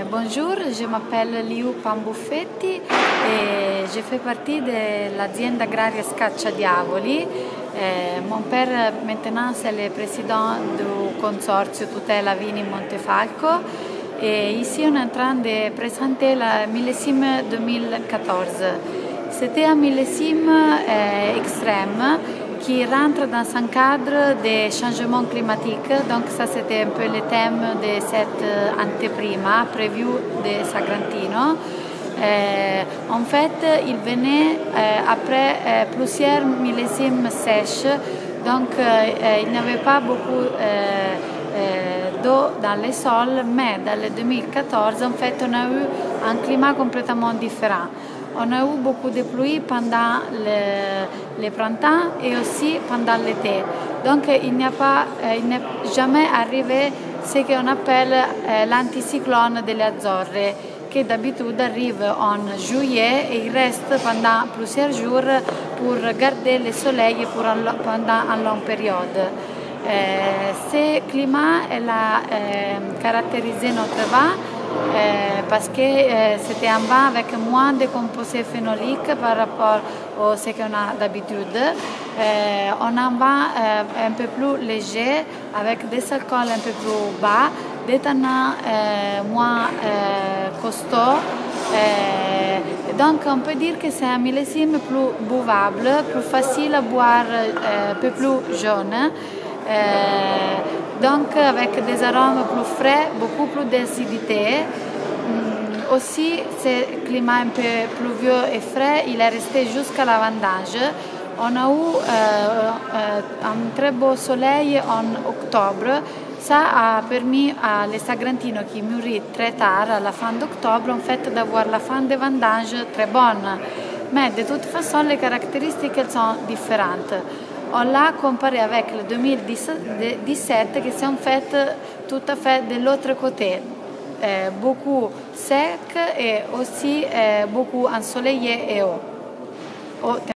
Bonjour, je m'appelle Liu Pambuffetti et je fais partie de l'azienda agraria Scaccia Diavoli. Mon père maintenant c'est le président du consortio Tutela Vini Montefalco et ici on est en train de présenter la millésime 2014. C'était un millésime extrême qui rentre dans un cadre des changements climatiques. Donc ça c'était un peu le thème de cette anteprima prévue de Sagrantino. En fait, il venait après plusieurs millésimes sèches, donc il n'y avait pas beaucoup d'eau dans les sols, mais dans le 2014, en fait, on a eu un climat complètement différent. On a eu beaucoup de pluie pendant le printemps et aussi pendant l'été. Donc il n'est jamais arrivé ce qu'on appelle l'anticyclone delle Azzorre, qui d'habitude arrive en juillet et il reste pendant plusieurs jours pour garder le soleil pendant une longue période. Ce climat l'a caractérisé notre vin parce que c'était un vin avec moins de composés phénoliques par rapport à ce qu'on a d'habitude. On a un vin un peu plus léger, avec des alcools un peu plus bas, des tanins moins costauds. Donc on peut dire que c'est un millésime plus buvable, plus facile à boire, un peu plus jaune. Donc avec des arômes plus frais, beaucoup plus d'acidité. Aussi, ce climat un peu pluvieux et frais, il est resté jusqu'à la vendange. On a eu un très beau soleil en octobre. Ça a permis à les Sagrantino qui mûrit très tard, à la fin d'octobre, en fait, d'avoir la fin de vendange très bonne. Mais de toute façon, les caractéristiques sont différentes. On l'a comparé avec le 2017 qui s'est en fait tout à fait de l'autre côté, beaucoup sec et aussi beaucoup ensoleillé et haut.